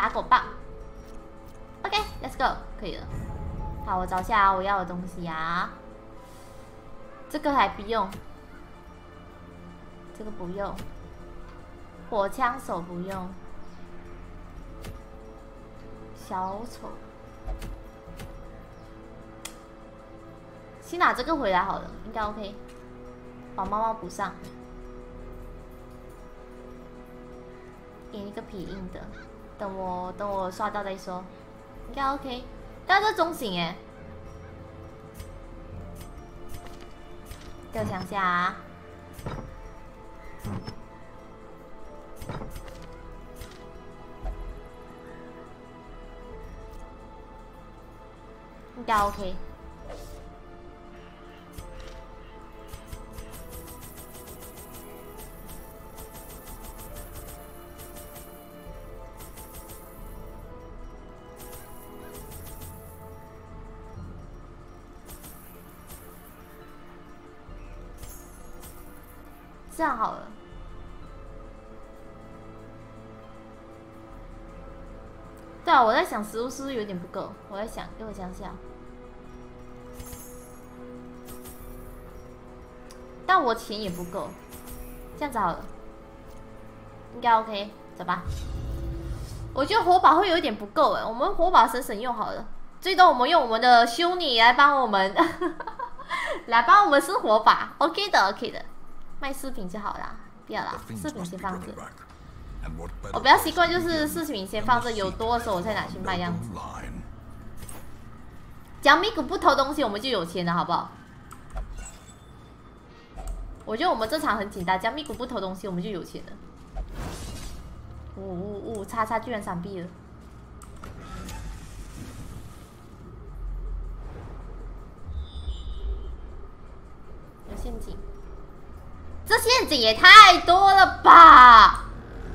打狗棒。OK，Let's go， 可以了。好，我找一下我要的东西啊。这个还不用，这个不用，火枪手不用，小丑。先拿这个回来好了，应该 OK。把猫猫补上，给一个皮硬的。等我刷到再说，应该 OK。但是中型哎，给我想下啊。应该 OK。这样好了。对啊，我在想食物是不是有点不够？我在想，给我想想。但我钱也不够，这样子好了，应该 OK， 走吧。我觉得火把会有一点不够哎，我们火把省用好了，最多我们用我们的修女来帮我们，来帮我们生火把 ，OK 的 OK 的。卖饰品就好啦，不要啦，饰品先放着。我比较习惯就是饰品先放着，有多的时候我再拿去卖这样子。只要咪咕不偷东西，我们就有钱了，好不好？我觉得我们这场很简单，只要咪咕不偷东西，我们就有钱了。叉叉居然闪避了。有陷阱。这陷阱也太多了吧！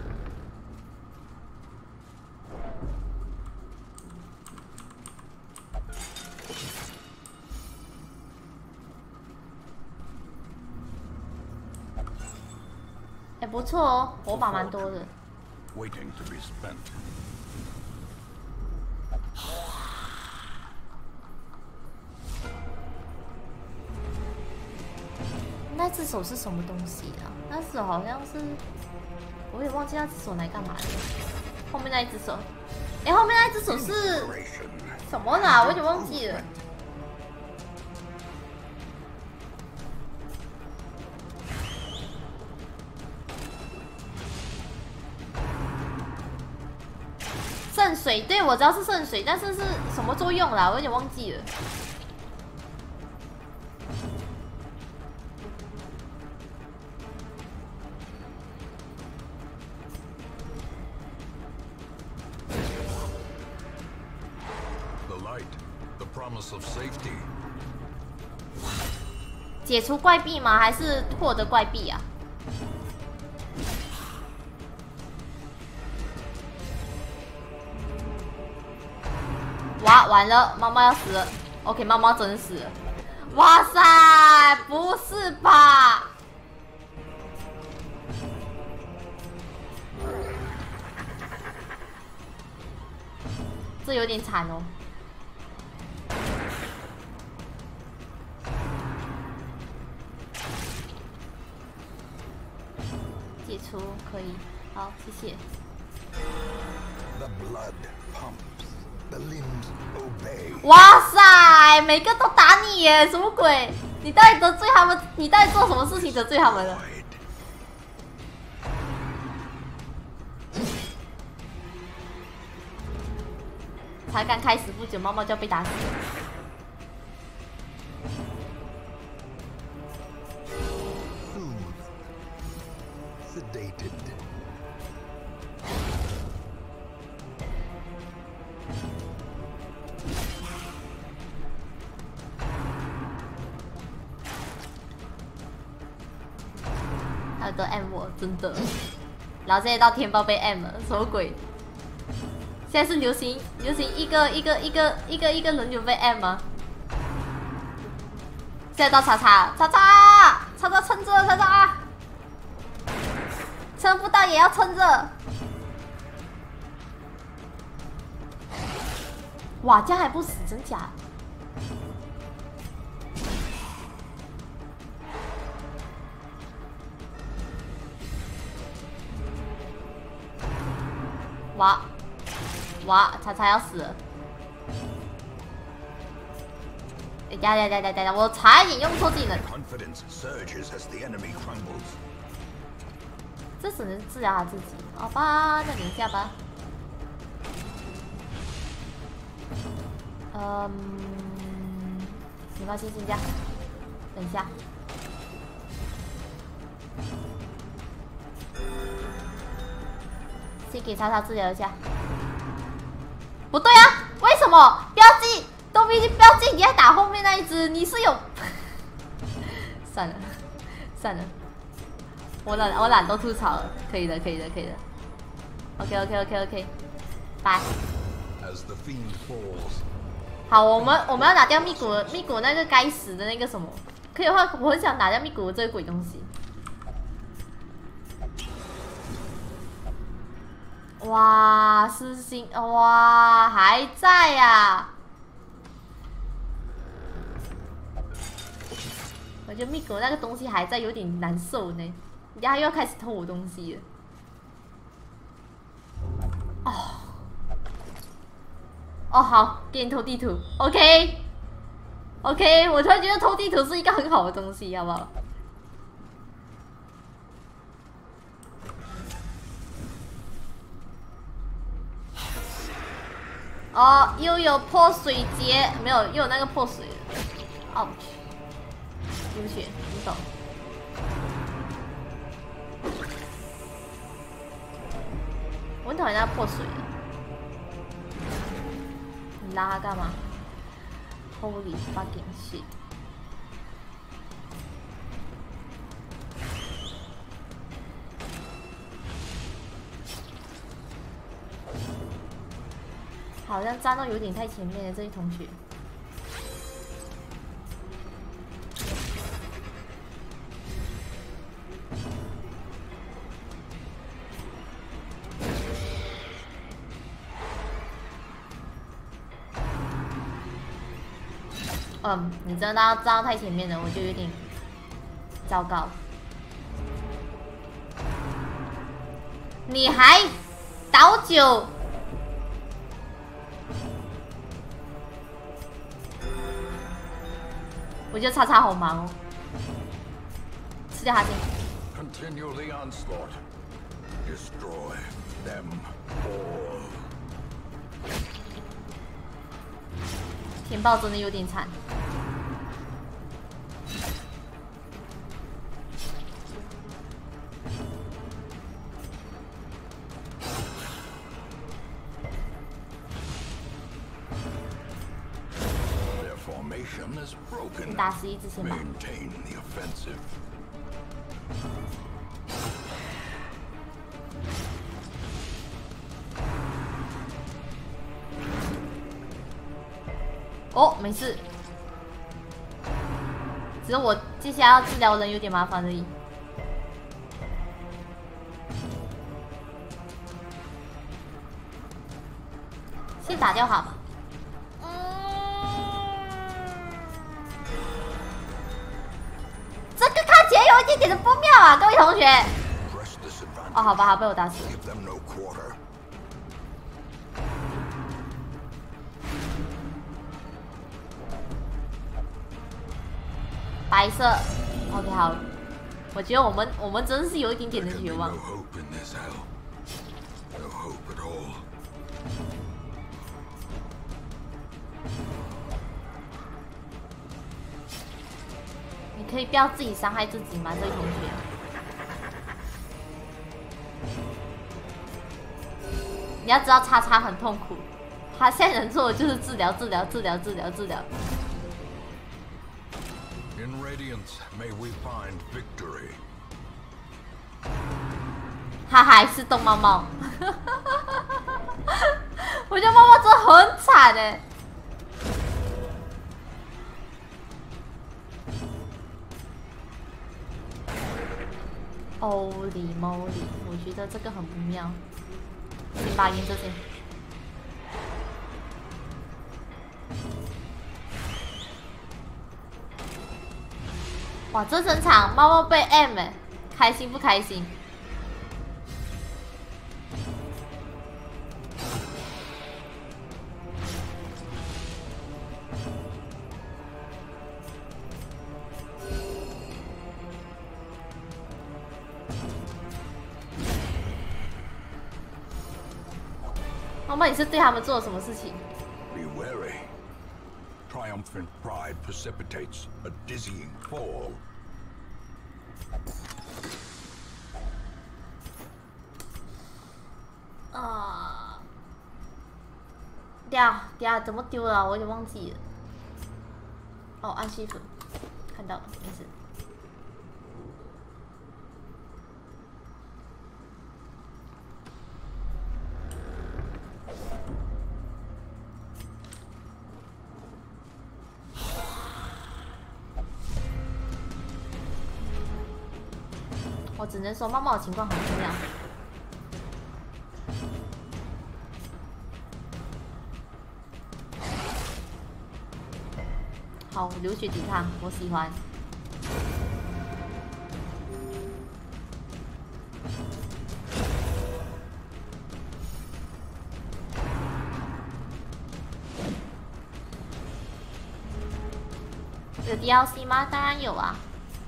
哎，不错哦，火把蛮多的。那只手是什么东西啊？那只手好像是，我也忘记那只手来干嘛的。后面那一只手，哎，后面那一只手是什么呢？我有点忘记了。圣水，对，我知道是圣水，但是是什么作用啦？我有点忘记了。解除怪币吗？还是获得怪币啊？哇，完了，猫猫要死了。OK， 猫猫真死了。哇塞，不是吧？这有点惨哦。解除可以，好，谢谢。哇塞，每个都打你耶，什么鬼？你到底得罪他们？你到底做什么事情得罪他们了？才刚开始不久，猫猫就要被打死了。还有都 M 我，真的。然后现在到天豹被 M 了，什么鬼？现在是流行一个轮流被 M 吗？现在到叉叉撑着，叉叉，撑不到也要撑着。 哇，这样还不死，真假？哇哇，叉叉要死了！呀！我差一点用错技能。这只能治疗他自己，好吧，那等一下吧。没关系，先这样。等一下。先给叉叉治疗一下。不对啊，为什么标记都已经标记你在打后面那一只？你是有？算了，我懒得吐槽了，可以的。OK， 拜。好，我们要拿掉密古那个该死的那个什么，可以的话，我很想拿掉密古这个鬼东西。哇，失心，哇，还在呀！我觉得密古那个东西还在，有点难受呢。人家又要开始偷我东西了。哦，好，给你偷地图 ，OK， 我突然觉得偷地图是一个很好的东西，好不好？哦，又有破水节，没有，又有那个破水了。ouch， 对不起，你走。我很讨厌那破水的。你拉他干嘛 ？Holy fucking shit！ 好像站到有点太前面了，这位同学。你真的站到太前面了，我就有点糟糕。你还倒酒？我觉得叉叉好忙哦，吃掉他先。Continue the onslaught. Destroy them all. 填爆真的有点惨。你打11只先吧。哦，没事，只是我接下来要治疗人有点麻烦而已。先打掉好吧。这个看起来有一点点的不妙啊，各位同学。哦，好吧，他被我打死了。白色 ，OK 好，我觉得我们真是有一点点的绝望。你可以不要自己伤害自己吗，这位同学？你要知道，叉叉很痛苦，他现在能做的就是治疗。 In Radiance, may we find victory. 他还是动猫猫，我觉得猫猫真的很惨哎。Holy moly， 我觉得这个很不妙。先把赢这些。 哇，这整场猫猫被 M 哎，开心不开心？猫猫，你是对他们做了什么事情？ Be wary. Triumphant pride precipitates a dizzying fall. 等下怎么丢了、啊？我有点忘记了。哦，按shift，看到了，没事。我只能说，猫猫的情况很重要。好，流血抵抗，我喜欢。有 DLC 吗？当然有啊。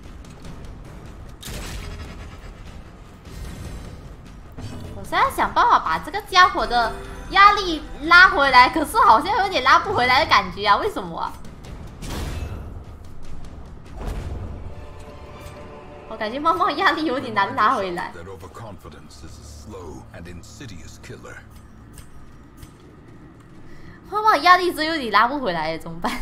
我现在想办法把这个家伙的压力拉回来，可是好像有点拉不回来的感觉啊！为什么啊？我感觉猫猫压力有点难拉回来。 That overconfidence is a slow and insidious killer. 猫猫压力真有点拉不回来，怎么办？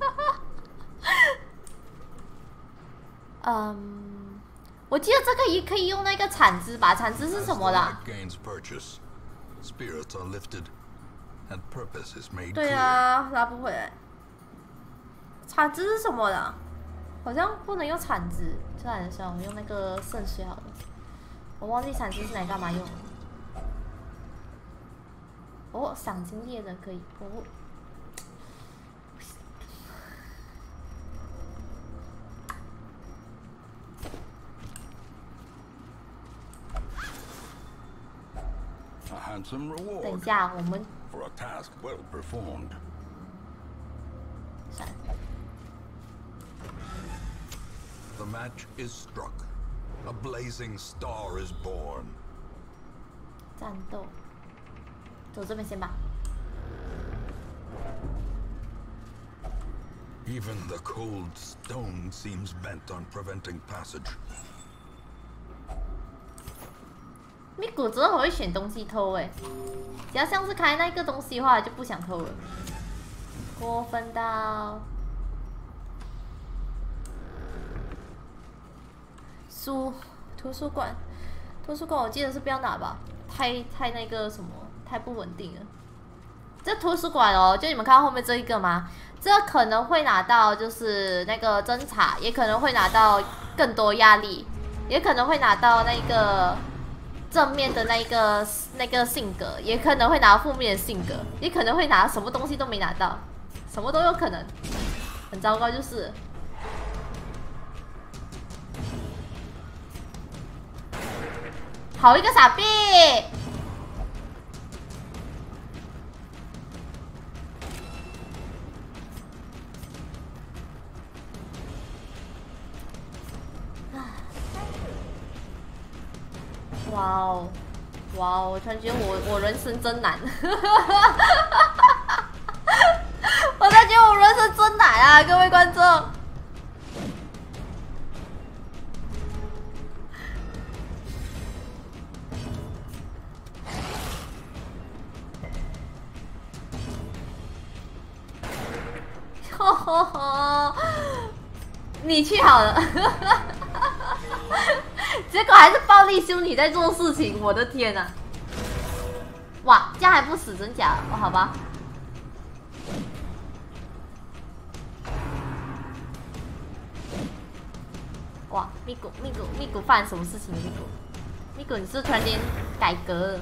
我记得这个也可以用那个铲子吧？铲子是什么的？ Gains purchase. Spirits are lifted, and purpose is made 对 clear. 啊，拉不回来。铲子是什么的？好像不能用铲子，算了算了，我用那个圣水好了。我忘记铲子是来干嘛用的。哦，赏金猎人可以哦。 A handsome 等一 reward 下，我们 for a task well performed. 算了 The match is struck. A blazing star is born. 战斗，走这边先吧。 Even the cold stone seems bent on preventing passage. 咪咕真的很会选东西偷哎，只要像是开那个东西的话，就不想偷了。过分到书图书馆，图书馆我记得是不要拿吧，太那个什么，太不稳定了。这图书馆哦，就你们看到后面这一个吗？这可能会拿到就是那个侦查，也可能会拿到更多压力，也可能会拿到那个正面的那个性格，也可能会拿到负面的性格，也可能会拿什么东西都没拿到，什么都有可能，很糟糕就是。好一个傻逼！哇哦，哇哦！我突然觉得我人生真难，我突然觉得我人生真难啊，各位观众。你去好了，结果还是暴力修女在做事情，我的天哪、啊！哇，这样还不死，真假？哦，好吧。哇，咪咕犯什么事情了？咪咕，你是不是突然间改革了？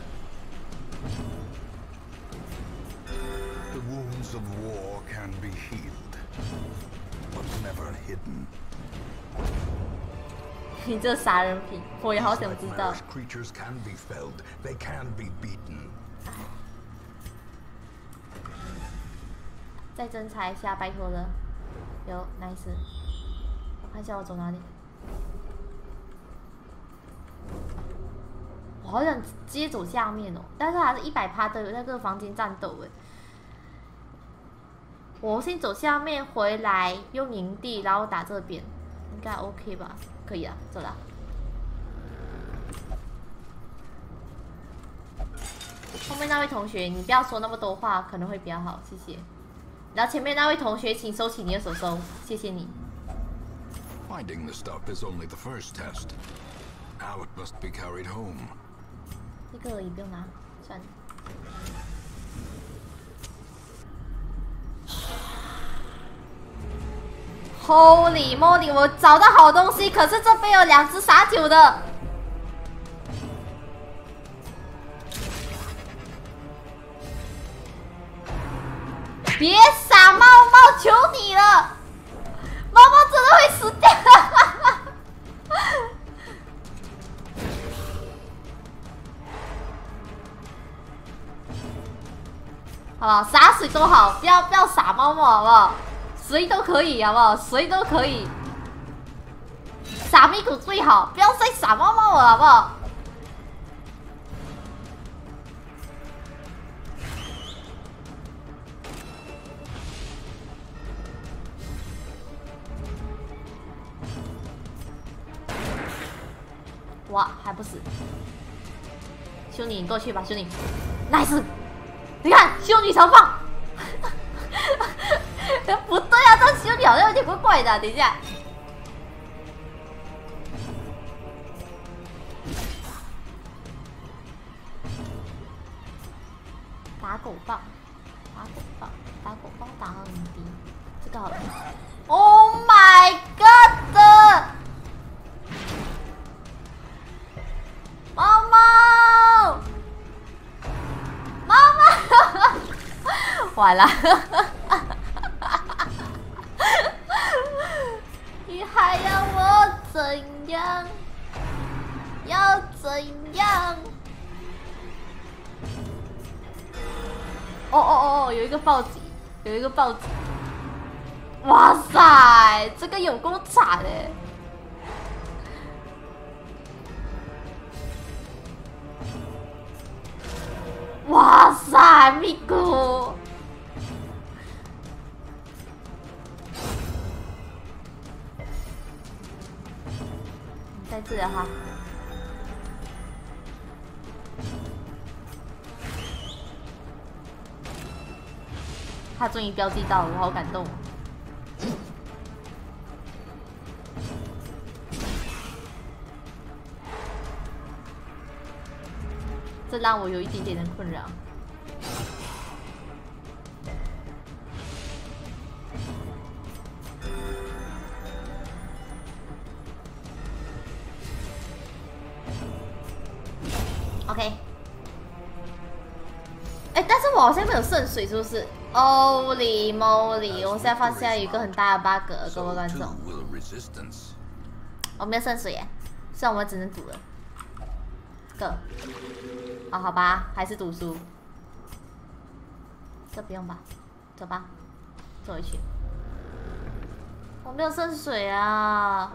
The wounds of war can be healed, but never hidden. 你这杀人品，我也好想知道。 Nightmarish creatures can be felled. They can be beaten. 再侦查一下，拜托了。有 nice。我看一下我走哪里。我好想直接走下面哦，但是还是100%的有那个房间战斗哎。我先走下面回来，用营地，然后打这边，应该 OK 吧？可以啊，走了。后面那位同学，你不要说那么多话，可能会比较好，谢谢。然后前面那位同学，请收起你的手手，谢谢你。 Finding the stuff is only the first test. Now it must be carried home. 这个也不用拿，算了。Holy moly！ 我找到好东西，可是这边有2只傻酒的。别傻猫猫，求你了！猫猫真的会死掉。好不好？洒水都好，不要傻猫猫，好不好？谁都可以，好不好？谁都可以。傻咪狗最好，不要再傻猫猫了，好不好？哇，还不死！修女，你过去吧，修女。nice。 你看，修女长棒，不对啊，这修女好像有点怪怪的、啊。等一下，打狗棒，打狗棒，打狗棒打到很低，这个好了。Oh my god！ 猫猫。 妈妈，完了！你还要我怎样？要怎样？哦，有一个暴击，有一个暴击！哇塞，这个有够惨的！ 哇塞，咪咕！你在这里哈。他终于标记到了，我好感动。这让我有一点点的困扰。OK。哎，但是我好像没有渗水，是不是 ？Holy moly！ 我现在发现有一个很大的 bug， 各位观众。我没有渗水耶，所以我们只能赌了。个。 哦，好吧，还是读书。这不用吧，走吧，走回去。我没有渗水啊。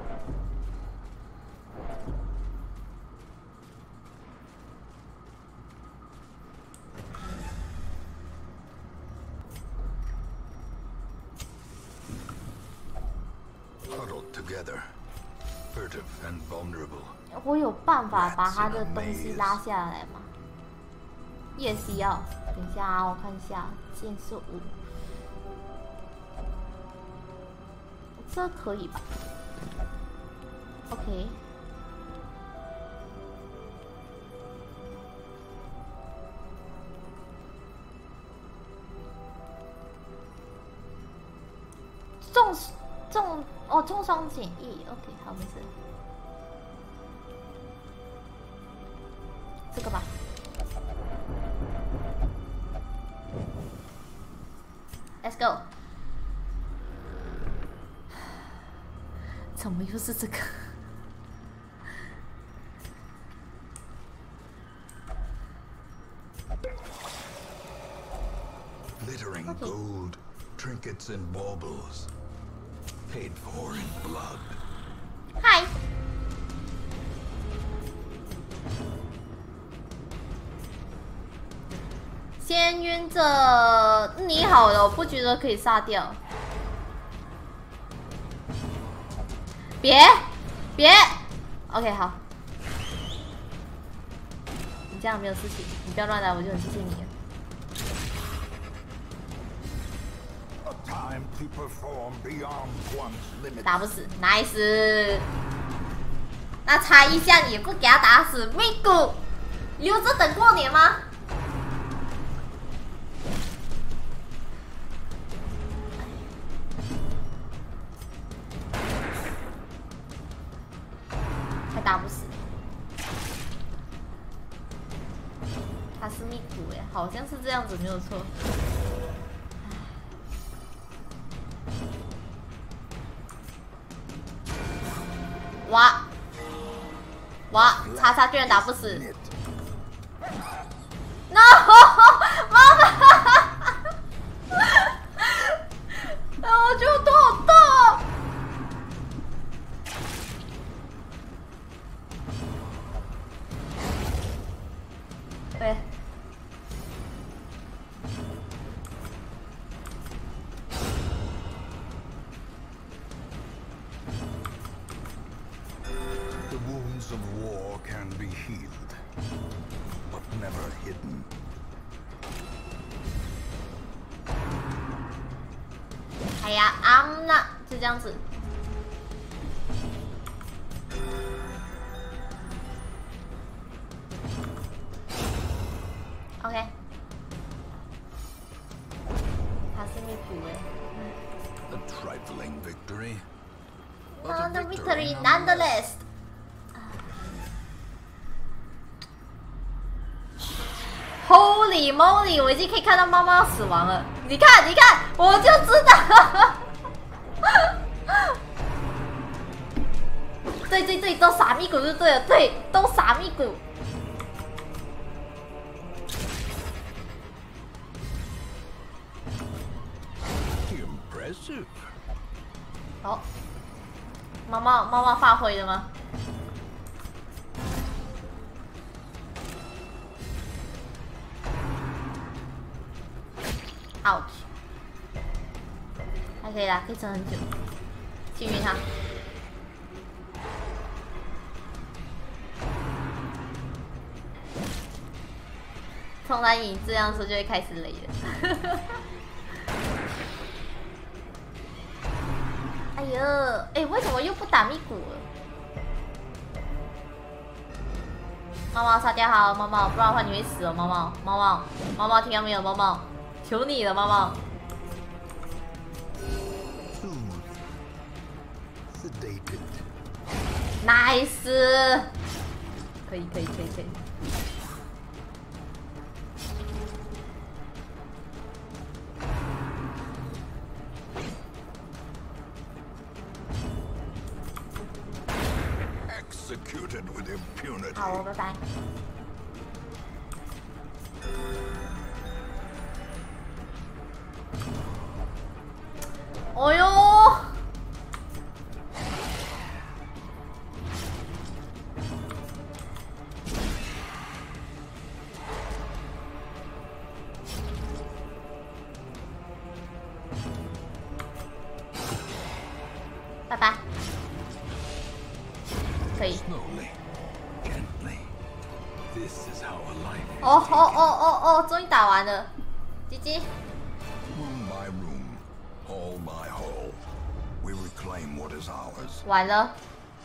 我有办法把他的东西拉下来吗？ 也需要，等一下啊，我看一下，剑术5，这可以吧 ？OK， 重伤减1 ，OK， 好，没事，这个吧。 Let's go。怎么又是这个？ glittering Okay. gold, trinkets and baubles, paid for in blood. 嗨。先晕着你好了，我不觉得可以杀掉。别 ，OK 好。你这样没有事情，你不要乱来，我就很谢谢你。 A time to perform beyond one's limits. 打不死 ，nice。那差一下也不给他打死，咪咕，留着等过年吗？还打不死。他是咪咕哎，好像是这样子，没有错。 哇哇，叉叉居然打不死 ！No， 妈妈，我觉得头好痛哦。对。 The wounds of war can be healed, but never hidden. 哎呀，安娜就这样子。OK， 他是咪咕哎。 A trifling victory. Not a victory, nonetheless. Holy moly！ 我已经可以看到猫猫死亡了。你看，你看，我就知道。对对对，都傻咪咕就对了，对，都傻咪咕。 Impressive. 好，猫猫发挥了吗？ ouch， 还可以啦，可以撑很久。幸运他。从来你这样说就会开始累了。哎呦，哎，为什么又不打咪咕了？猫猫杀掉好，猫猫，不然的话你会死哦，猫猫，猫猫，猫猫，听到没有，猫猫？ 求你了，猫猫。 Sedated. Nice， 可以。 Executed with impunity. 好，拜拜。 哦哟！拜拜。可以。 Slowly, gently. This is how a life. 哦，终于打完了，GG。 Room by room, hall by hall, we reclaim what is ours. 完了。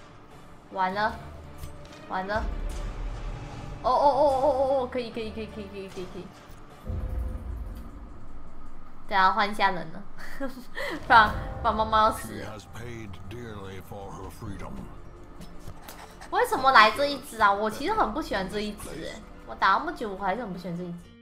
哦，可以。对啊，换一下人了，不然猫猫要死 She 了。 has paid dearly for her freedom. 为什么来这一只啊？我其实很不喜欢这一只哎，我打那么久，我还是很不喜欢这一只。